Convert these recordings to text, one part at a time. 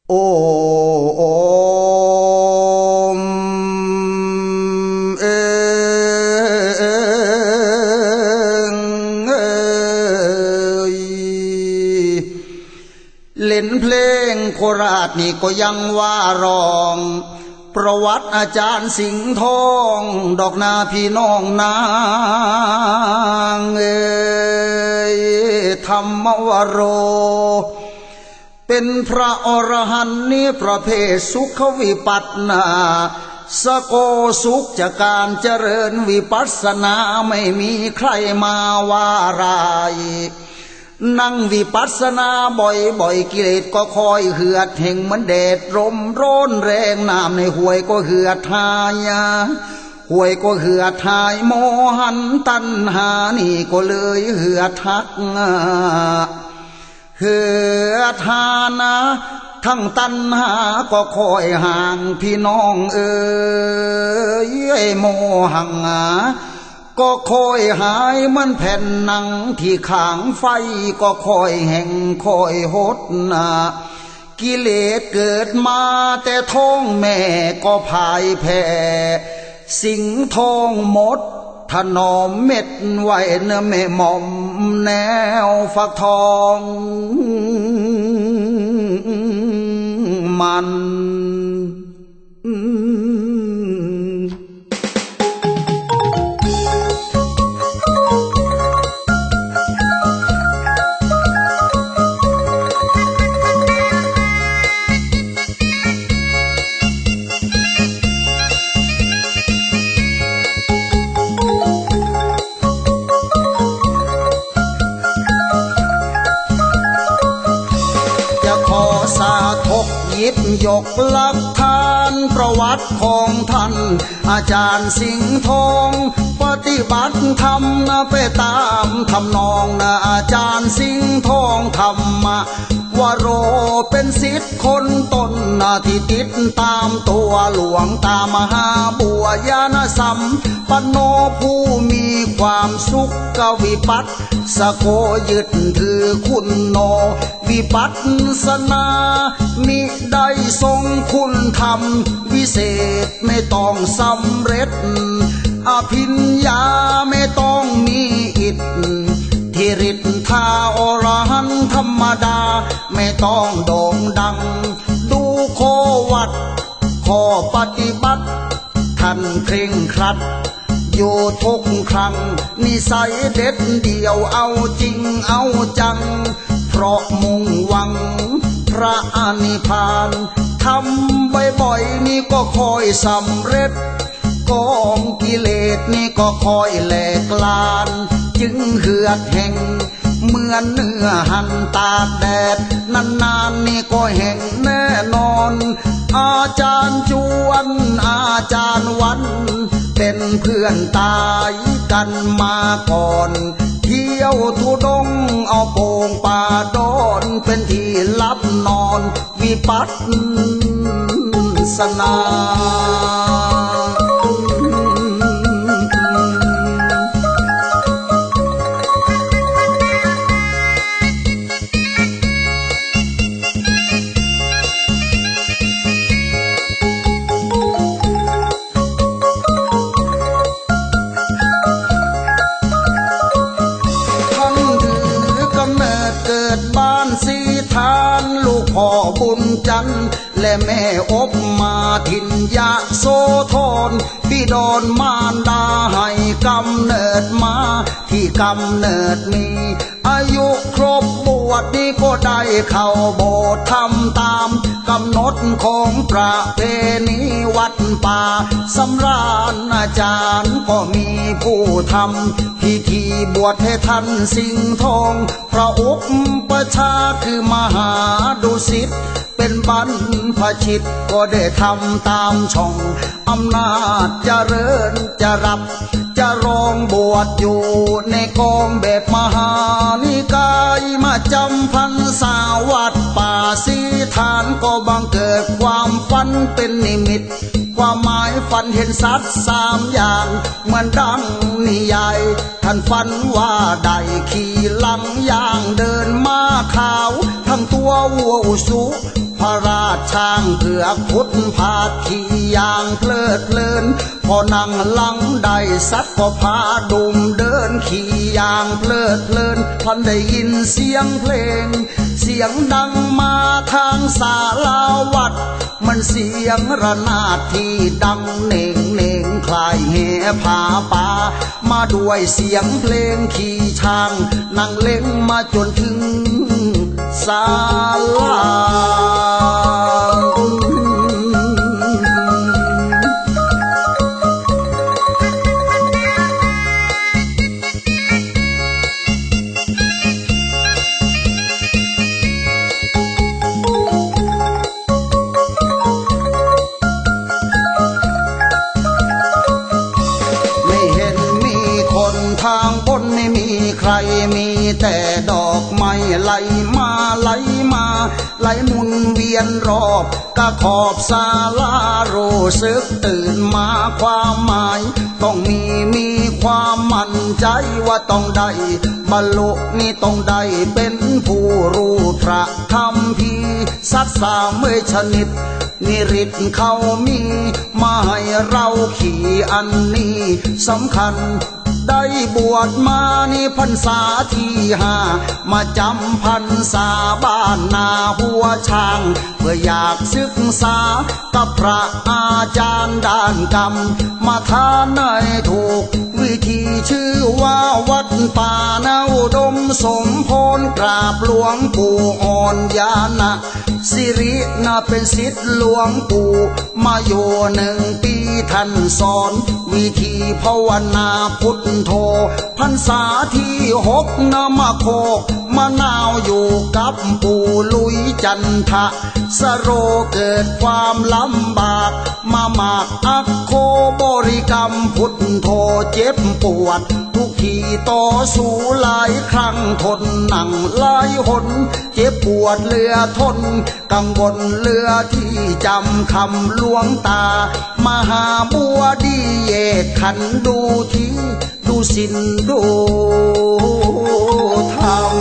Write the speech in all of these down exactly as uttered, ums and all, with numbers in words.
โอมเองเอยเล่นเพลงโคราชนี่ก็ยังว่าร้องประวัติอาจารย์สิงห์ทองดอกนาพี่น้องนางเอยธรรมวโรเป็นพระอรหันต์นี้ประเภทสุขวิปัสสนาสโกสุขจากการเจริญวิปัสสนาไม่มีใครมาว่าร้ายนั่งวิปัสสนาบ่อยๆกิเลสก็คอยเหือดแห่งเหมือนแดดลมร้อนแรงน้ำในห้วยก็เหือดทายห้วยก็เหือดทายโมหันตัณหานี่ก็เลยเหือดทักเหือดทานะทั้งตัณหาก็คอยห่างพี่น้องเอ๋ยโมหังก็คอยหายมันแผ่นหนังที่ขางไฟก็คอยแห่งคอยหดนากิเลสเกิดมาแต่ท้องแม่ก็พ่ายแพ้สิงทองหมดถนอมเม็ดไว้เนื้อแม่หม่อมแนวฟักทองมันหยิบยกหลักฐานประวัติของท่านอาจารย์สิงห์ทองปฏิบัติธรรมนะไปตามทำนองนะอาจารย์สิงห์ทองธรรมะวโรเป็นศิษย์คนต้นนาที่ติดตามตัวหลวงตามหาบัวยานสัมปันโนผู้มีความสุขกวิปัสสโกยึดถือคุณโนวิปัสสนามิได้ทรงคุณธรรมวิเศษไม่ต้องสำเร็จอภิญญาไม่ต้องมีอิทธิที่ฤทธาอรหันต์ธรรมดาไม่ต้องโด่งดังดูโควัดข้อปฏิบัติท่านเคร่งครัดอยู่ทุกครั้งนิสัยเด็ดเดียวเอาจริงเอาจังเพราะมุ่งหวังพระนิพพานทำบ่อยๆนี่ก็คอยสำเร็จกองกิเลสนี่ก็คอยแหลกลานจึงเหือดแห่งเหมือนเนื้อหั่นตากแดดนานๆนี่ก็แห่งแน่นอนอาจารย์จวนอาจารย์วันเป็นเพื่อนตายกันมาก่อนเที่ยวทุดงเอาโป่งป่าดอนเป็นที่ลับนอนวิปัสสนาสีทานลูกพ่อบุญจันทร์และแม่อบมาถิ่นยะโสธรพี่ดอนมารดาให้กำเนิดมาที่กำเนิดมีอายุครบบวชนี่ก็ได้เข้าโบสถ์ทำตามกำหนดของประเพณีวัดป่าสำราญอาจารย์ก็มีผู้ทำพิธีบวชให้ท่านสิงห์ทองพระอุปชาคือมหาดุสิตเป็นบรรพชิตก็ได้ทำตามช่องอำนาจเจริญจะรับจะรองบวชอยู่ในกองแบบมหานิกายมาจำพรรษาวัดป่าสีฐานก็บังเกิดความฝันเป็นนิมิตความหมายฝันเห็นสัตว์สามอย่างเหมือนดังนิยายท่านฝันว่าได้ขี่หลังย่างเดินมาขาวทั้งตัววัวอุสุพระราชช้างเผือกพุทธพาขี่อย่างเพลิดเพลินพอนั่งหลังได้สัตว์ก็พาดุมเดินขี่อย่างเพลิดเพลินพันได้ยินเสียงเพลงเสียงดังมาทางศาลาวัดมันเสียงระนาดที่ดังเน่งเน่งคลายแห่ผาป่ามาด้วยเสียงเพลงขี่ช้างนั่งเล่งมาจนถึงศาลาทางบนไม่มีใครมีแต่ดอกไม้ไหลมาไหลมาไหลหมุนเวียนรอบกะขอบศาลารู้สึกตื่นมาความหมายต้องมีมีความมั่นใจว่าต้องได้บรรลุนี่ต้องได้เป็นผู้รู้พระคัมภีร์สัตว์สามเมื่อชนิดนิริตเขามีมาให้เราขี่อันนี้สำคัญได้บวชมานี่พรรษาที่ห้ามาจำพรรษาบ้านนาหัวช้างเพื่ออยากศึกษากับพระอาจารย์ด้านกรรมมาทานให้ถูกวิธีชื่อว่าวัดป่านาอุดมสมโภชกราบหลวงปู่อ่อนญาณสิรินาเป็นศิษย์หลวงปู่มาอยู่หนึ่งปีท่านสอนวิธีภาวนาพุทโธพรรษาที่หกนามาโคกมะนาวอยู่กับปู่ลุยจันทะสโรเกิดความลำบากมาหมากอักโคบริกรรมพุทโธเจ็บปวดทุกทีต่อสู้หลายครั้งทนหนังหลายหนเจ็บปวดเหลือทนกังวลเหลือที่จำคำหลวงตามหาบัวดีเอกขันดูทีดูสินดูธรรม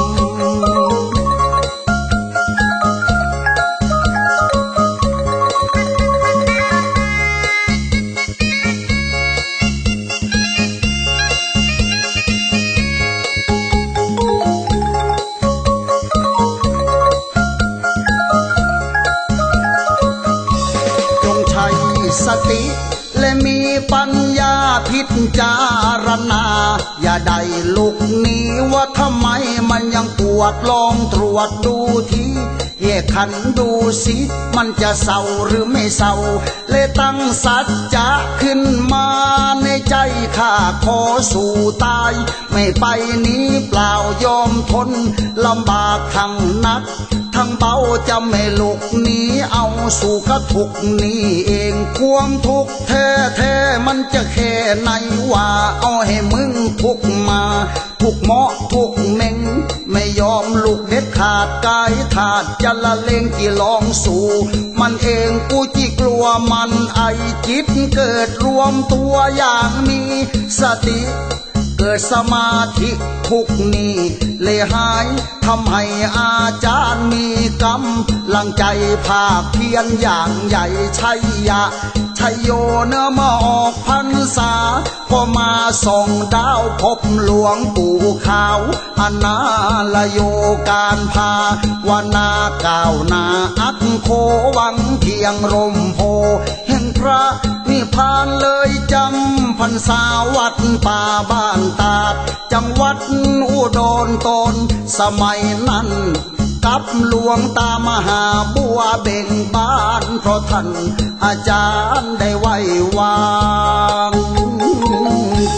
สติและมีปัญญาพิจารณาอย่าได้ลุกหนีว่าทำไมมันยังปวดลองตรวจดูทีแยกขันดูสิมันจะเศร้าหรือไม่เศร้าเลยตั้งสัจจะขึ้นมาในใจข้าขอสู่ตายไม่ไปนี้เปล่ายอมทนลำบากทั้งนักทั้งเบาจะไม่ลุกหนีเอาสู่กระทุกนี้เองความทุกข์แท้แท้มันจะแค่ไหนว่าเอาให้มึงทุกมาทุกเหมาะทุกเม่งไม่ยอมลุกเด็ดขาดกายถาดจะละเลงกี่ลองสู่มันเองกูจีกลัวมันไอจิตเกิดรวมตัวอย่างมีสติเกิดสมาธิทุกนี้เลยหายทำให้อาจารย์มีกำลังใจภาคเพียรอย่างใหญ่ชัยยะชัยโยเนื้อมาออกพรรษาก็มาส่องดาวพบหลวงปู่ขาวอนาลโยการพาวนาก้าวหน้าอักโควังเพียงร่มโพแห่งพระนิพพานเลยจำพรรษาวัดป่าบ้านตาดจังหวัดอุดรตนสมัยนั้นกับหลวงตามหาบัวเบ่งบานเพราะท่านอาจารย์ได้ไว้วางใจ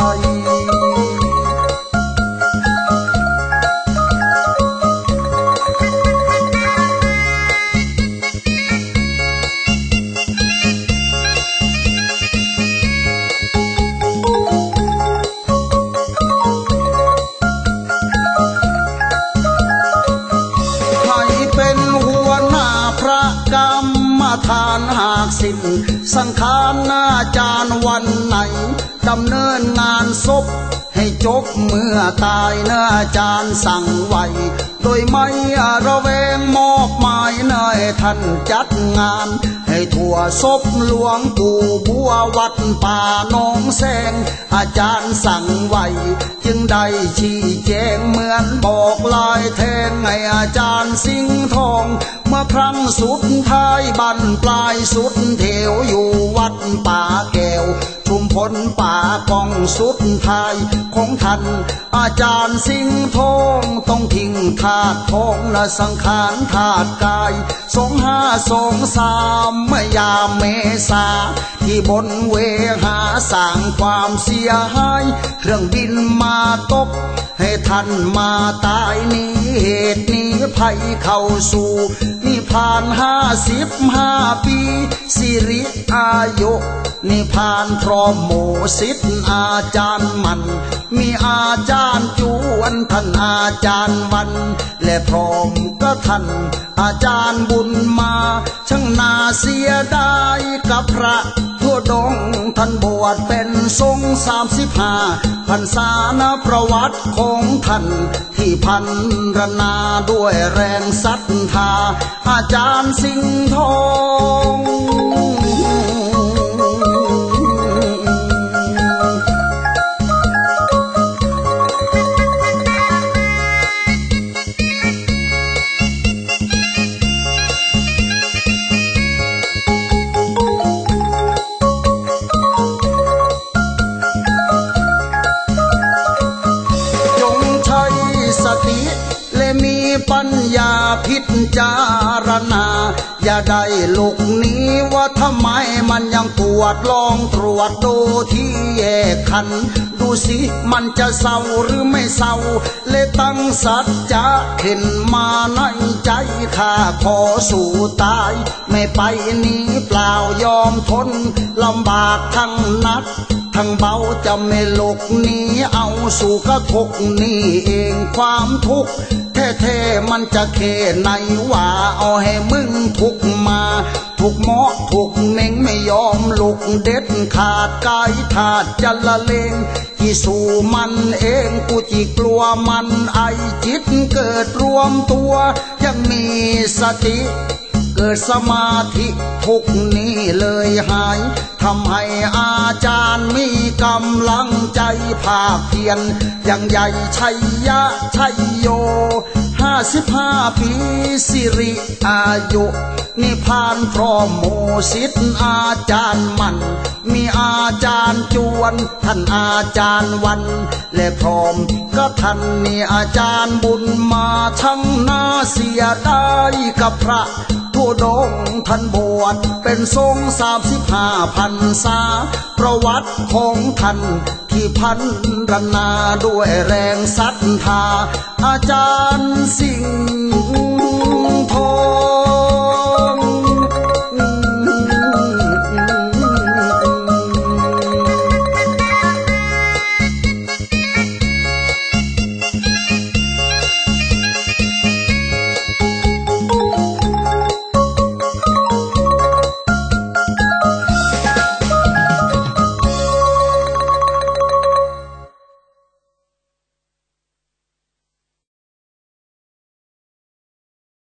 ทานหากสิ้นสังขารอาจารย์วันไหนดำเนินงานศพให้จบเมื่อตายเนื้ออาจารย์สั่งไว้โดยไม่ระแวงมอบหมายเนื้อท่านจัดงานให้ทั่วศพหลวงปู่บัววัดป่าหนองแสงอาจารย์สั่งไว้จึงได้ชี้แจงเหมือนบอกลายแทงให้อาจารย์สิงห์ทองเมื่อครั้งสุดท้ายบั้นปลายสุดเถวอยู่วัดป่าแก้วชุมพลป่ากองสุดท้ายของท่านอาจารย์สิงห์ทองต้องทิ้งธาตุทองและสังขารธาตุกายสองห้าสองสามเมื่อยามเมษาที่บนเวหาสร้างความเสียหายเครื่องบินมาตกให้ท่านมาตายนี้เหตุนี้ภัยเข้าสู่นิพพานห้าสิบห้าปีสิริอายุนิพพานพร้อมโมสิทธิ์อาจารย์มันมีอาจารย์จวนท่านอาจารย์วันและพร้อมก็ท่านอาจารย์บุญมาช่างน่าเสียดายกับพระทั่วดงท่านบวชเป็นทรงสามสิบห้าพรรษาณประวัติของท่านที่พันรนาด้วยแรงศรัทธาอาจารย์สิงห์ทองปัญญาพิจารณาอย่าได้ลุกนี้ว่าทำไมมันยังปวดลองตรวจดูที่แยกขันดูสิมันจะเศร้าหรือไม่เศร้าเลยตั้งสัจจะเข็นมาในใจข้าขอสู่ตายไม่ไปนี้เปล่ายอมทนลำบากทั้งนักทั้งเบาจะไม่ลุกนี้เอาสู่กระทกนี่เองความทุกข์แท้ๆมันจะแค่ไหนว่าเอาให้มึงทุกมาทุกหมอทุกเม่งไม่ยอมลุกเด็ดขาดกายถาดจะละเลงที่สู่มันเองกูจีกลัวมันไอจิตเกิดรวมตัวยังมีสติเกิดสมาธิทุกนี้เลยหายทำให้อาจารย์มีกำลังใจภาคเพียรอย่างใหญ่ชัยยะชัยโยห้าสิบห้าปีสิริอายุนิพพานพร้อมโมสิทธิ์อาจารย์มันมีอาจารย์จวนท่านอาจารย์วันและพร้อมก็ท่านนี่อาจารย์บุญมาทั้งน่าเสียดายกับพระทั่วดงท่านบวชเป็นทรงสามสิบห้าพรรษาประวัติของท่านที่พันรนาด้วยแรงศรัทธาอาจารย์สิงห์ทอง